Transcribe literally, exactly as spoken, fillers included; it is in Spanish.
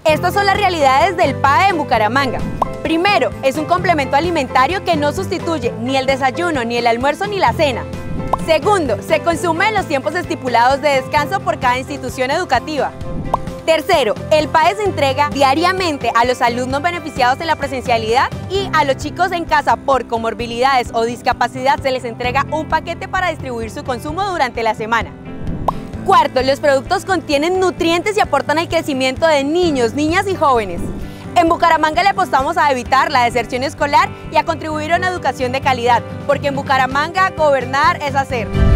Estas son las realidades del P A E en Bucaramanga. Primero, es un complemento alimentario que no sustituye ni el desayuno, ni el almuerzo, ni la cena. Segundo, se consume en los tiempos estipulados de descanso por cada institución educativa. Tercero, el P A E se entrega diariamente a los alumnos beneficiados en la presencialidad y a los chicos en casa por comorbilidades o discapacidad se les entrega un paquete para distribuir su consumo durante la semana. Cuarto, los productos contienen nutrientes y aportan al crecimiento de niños, niñas y jóvenes. En Bucaramanga le apostamos a evitar la deserción escolar y a contribuir a una educación de calidad, porque en Bucaramanga gobernar es hacer.